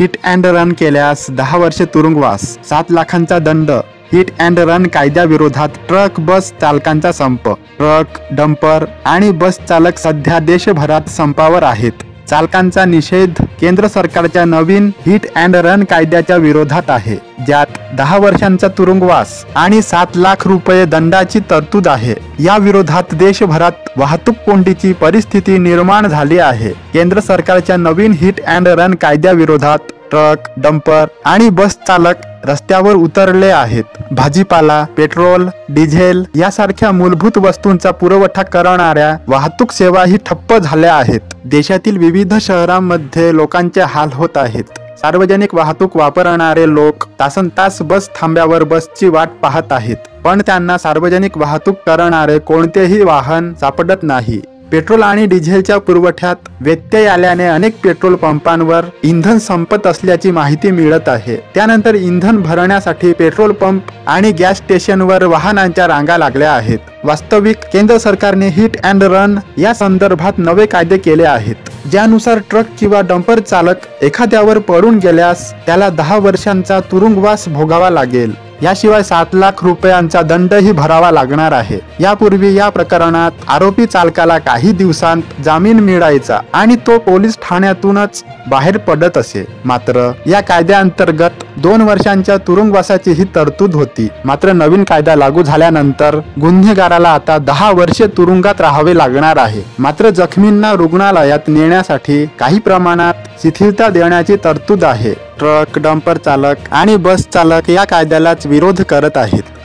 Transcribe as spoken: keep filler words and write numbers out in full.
Hit and run केल्यास दहा वर्षे तुरुंगवास, सात लाखांचा दंड। हिट अँड रन कायद्याविरोधात ट्रक बस चालकांचा संप। ट्रक, डंपर आणि बस चालक सध्या देशभरात संपावर आहेत। चालकांचा निषेध केंद्र सरकारच्या नवीन हिट अँड रन कायद्याच्या विरोधात आहे, ज्यात दहा वर्षांचा तुरुंगवास आणि सात लाख रुपये दंडाची तरतूद आहे। या विरोधात देशभरात वाहतूक कोंडीची परिस्थिती निर्माण झाली आहे। केंद्र सरकारच्या नवीन हिट अँड रन कायद्याविरोधात ट्रक, डंपर आणि बस चालक रस्त्यावर उतरले आहेत। भाजीपाला, पेट्रोल, डिझेल यासारख्या मूलभूत वस्तूंचा पुरवठा करणाऱ्या वाहतूक सेवाही ठप्प झाल्या आहेत। देशातील विविध शहरांमध्ये लोकांचे हाल होत आहेत। सार्वजनिक वाहतूक वापरणारे लोक तासनतास बस थांब्यावर बसची वाट पाहत आहेत, पण त्यांना सार्वजनिक वाहतूक करणारे कोणतेही वाहन सापडत नाही। पेट्रोल आणि डिझेलच्या पुरवठ्यात व्यत्यय आल्याने अनेक पेट्रोल पंपांवर इंधन संपत असल्याची माहिती मिळत आहे। त्यानंतर इंधन भरण्यासाठी पेट्रोल पंप आणि गॅस स्टेशनवर वाहनांच्या रांगा लागल्या आहेत। वास्तविक केंद्र सरकारने हिट अँड रन या संदर्भात नवे कायदे केले आहेत, ज्यानुसार ट्रक किंवा डंपर चालक एखाद्यावर पडून गेल्यास त्याला दहा वर्षांचा तुरुंगवास भोगावा लागेल। याशिवाय सात लाख रुपयांचा दंडही भरावा लागणार आहे। यापूर्वी या प्रकरणात आरोपी चालकाला काही दिवसांत जामीन मिळायचा आणि तो पोलीस ठाण्यातूनच बाहेर पडत असे। मात्र या कायद्याअंतर्गत दोन वर्षांच्या तुरुंगवासाची ही तरतूद होती। मात्र नवीन कायदा लागू झाल्यानंतर गुन्हेगाराला आता दहा वर्षे तुरुंगात राहावे लागणार आहे। मात्र जखमींना रुग्णालयात नेण्यासाठी काही प्रमाणात शिथिलता देण्याची तरतूद आहे। ट्रक, डंपर चालक आणि बस चालक या कायद्यालाच विरोध करत आहेत।